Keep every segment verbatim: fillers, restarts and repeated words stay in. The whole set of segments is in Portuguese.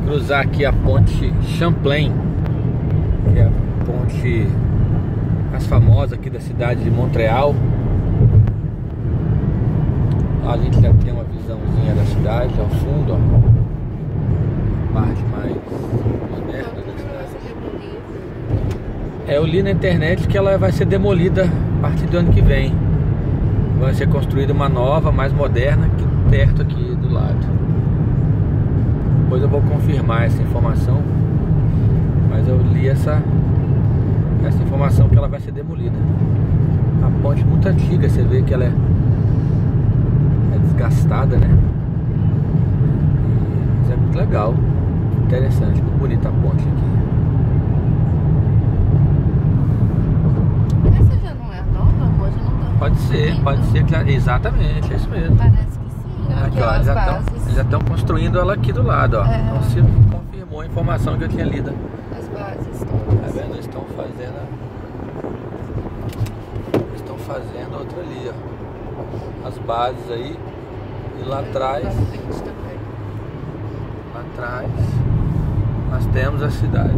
cruzar aqui a ponte Champlain, que é a ponte mais famosa aqui da cidade de Montreal. A gente já tem uma visãozinha da cidade ao fundo, ó. Parte mais moderna da cidade. É, eu li na internet que ela vai ser demolida a partir do ano que vem. Vai ser construída uma nova, mais moderna, aqui perto aqui do lado. Depois eu vou confirmar essa informação, mas eu li essa essa informação que ela vai ser demolida. A ponte muito antiga, você vê que ela é, é desgastada, né? Mas é muito legal, interessante, muito bonita a ponte aqui. Essa já não é nova, amor? Já não tá. Pode ser, pode ser, exatamente, é isso mesmo. Parece que sim. Aqui, ó, eles já estão construindo ela aqui do lado, ó. É. Então se confirmou a informação que eu tinha lido. As bases Tá todas. vendo? Eles estão fazendo. Eles estão fazendo outra ali, ó. As bases aí. E lá atrás. Lá na frente também. Lá atrás. Nós temos a cidade.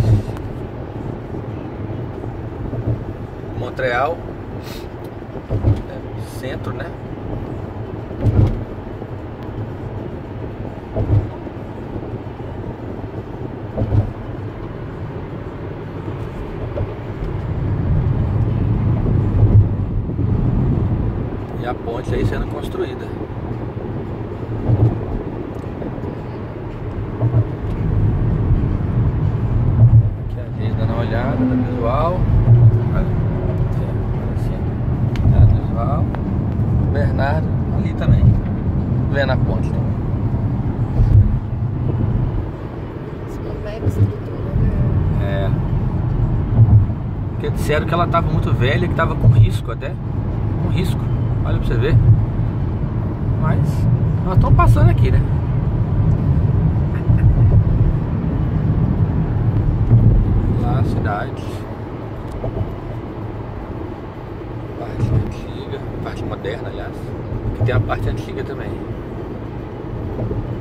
Montreal. É, centro, né? E a ponte aí sendo construída. Aqui a gente dando uma olhada no visual. Olha assim, no visual. O Bernardo ali também, vendo a ponte. Isso é uma mega estrutura, né? É. Porque disseram que ela estava muito velha, que estava com risco até. Com risco. Olha pra você ver. Mas nós estamos passando aqui, né? Lá a cidade. Parte antiga. Parte moderna, aliás. Aqui tem a parte antiga também.